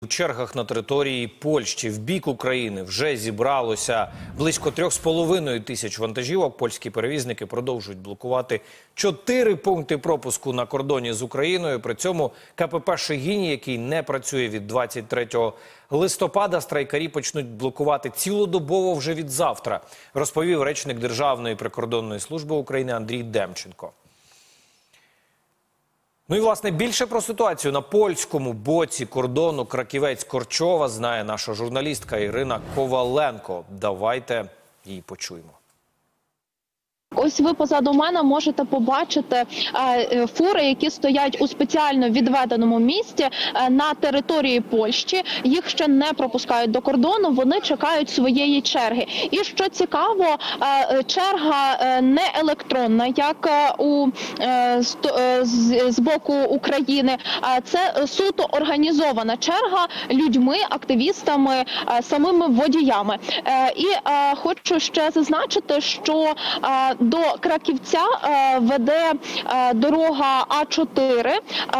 чергах на території Польщі. В бік України вже зібралося близько 3,5 тисяч вантажівок. Польські перевізники продовжують блокувати 4 пункти пропуску на кордоні з Україною. При цьому КПП «Шегині», який не працює від 23 листопада, страйкарі почнуть блокувати цілодобово вже від завтра, розповів речник Державної прикордонної служби України Андрій Демченко. Ну і, власне, більше про ситуацію на польському боці кордону Краківець-Корчова знає наша журналістка Ірина Коваленко. Давайте її почуємо. Ось ви позаду мене можете побачити фури, які стоять у спеціально відведеному місці на території Польщі. Їх ще не пропускають до кордону, вони чекають своєї черги. І що цікаво, черга не електронна, як з боку України. Це суто організована черга людьми, активістами, самими водіями. І хочу ще зазначити, що до Краківця веде дорога А4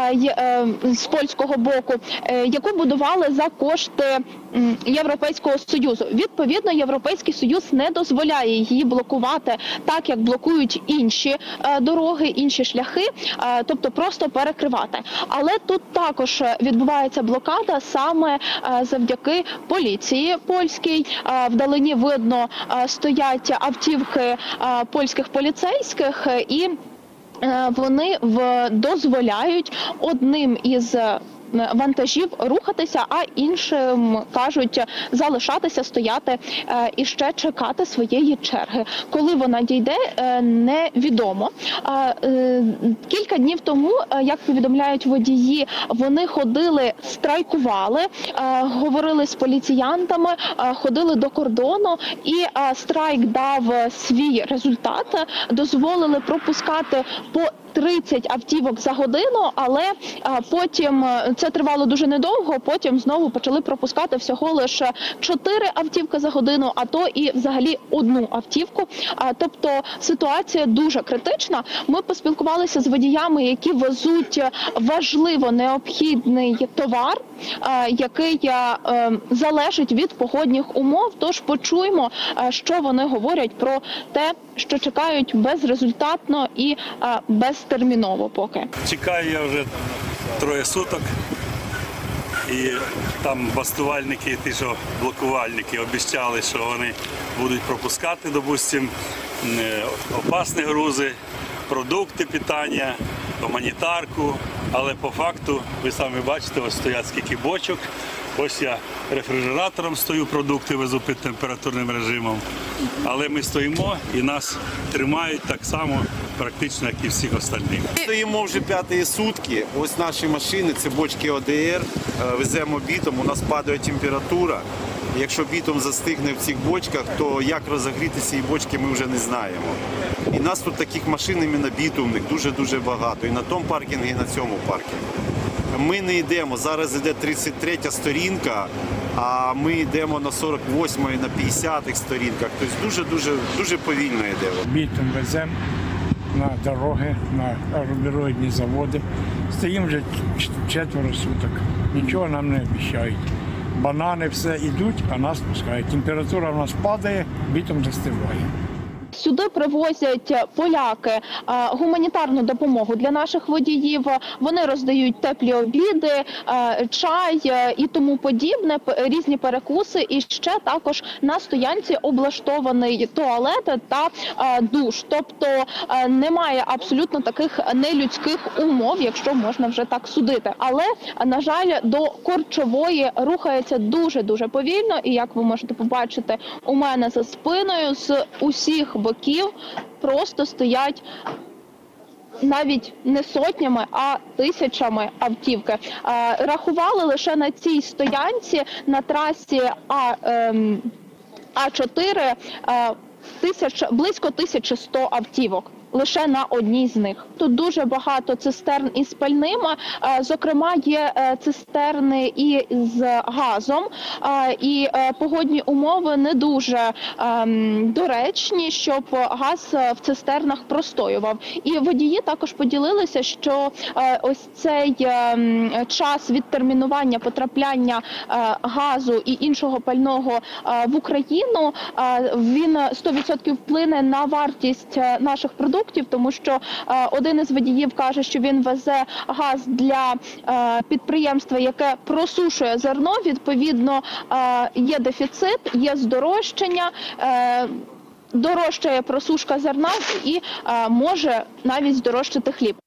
з польського боку, яку будували за кошти Європейського Союзу. Відповідно, Європейський Союз не дозволяє її блокувати так, як блокують інші дороги, інші шляхи, тобто просто перекривати. Але тут також відбувається блокада саме завдяки поліції польській. Вдалині видно стоять автівки польських поліцейських, і вони дозволяють одним із вантажів рухатися, а іншим кажуть залишатися, стояти і ще чекати своєї черги. Коли вона дійде, невідомо. Кілька днів тому, як повідомляють водії, вони ходили, страйкували, говорили з поліціянтами, ходили до кордону, і страйк дав свій результат. Дозволили пропускати по 30 автівок за годину, але потім це тривало дуже недовго, потім знову почали пропускати всього лише 4 автівки за годину, а то і взагалі 1 автівку. Тобто ситуація дуже критична. Ми поспілкувалися з водіями, які везуть важливо необхідний товар, який залежить від погодних умов. Тож почуємо, що вони говорять про те, що чекають безрезультатно і безтерміново поки. Чекаю я вже 3 суток, і там бастувальники, ті, що блокувальники, обіцяли, що вони будуть пропускати, допустим, опасні грузи, продукти питання, гуманітарку, але по факту, ви самі бачите, ось стоять скільки бочок. Ось я рефрижератором стою, продукти везу під температурним режимом. Але ми стоїмо і нас тримають так само практично, як і всіх остальних. Стоїмо вже 5-ті сутки. Ось наші машини, це бочки ОДР, веземо бітум, у нас падає температура. Якщо бітум застигне в цих бочках, то як розігріти ці бочки ми вже не знаємо. І нас тут таких машин іменно бітумних дуже-дуже багато. І на тому паркінгу, і на цьому паркінгу. Ми не йдемо, зараз йде 33-я сторінка, а ми йдемо на 48-й, на 50-х сторінках. Тобто дуже повільно йде. Бітум веземо на дороги, на рубероїдні заводи. Стоїмо вже 4 суток. Нічого нам не обіцяють. Банани все йдуть, а нас пускають. Температура в нас падає, бітум застигає. Сюди привозять поляки гуманітарну допомогу для наших водіїв. Вони роздають теплі обіди, чай і тому подібне, різні перекуси. І ще також на стоянці облаштований туалет та душ. Тобто немає абсолютно таких нелюдських умов, якщо можна вже так судити. Але, на жаль, до Корчової рухається дуже-дуже повільно. І як ви можете побачити у мене за спиною, з усіх боків просто стоять навіть не сотнями, а тисячами автівки. Рахували лише на цій стоянці на трасі А4 близько 1100 автівок. лише на одній з них. Тут дуже багато цистерн із пальним, зокрема є цистерни і з газом, і погодні умови не дуже доречні, щоб газ в цистернах простоював. І водії також поділилися, що ось цей час відтермінування потрапляння газу і іншого пального в Україну, він 100% вплине на вартість наших продуктів, тому що один із водіїв каже, що він везе газ для підприємства, яке просушує зерно, відповідно є дефіцит, є здорожчання, дорожчає просушка зерна і може навіть здорожчати хліб.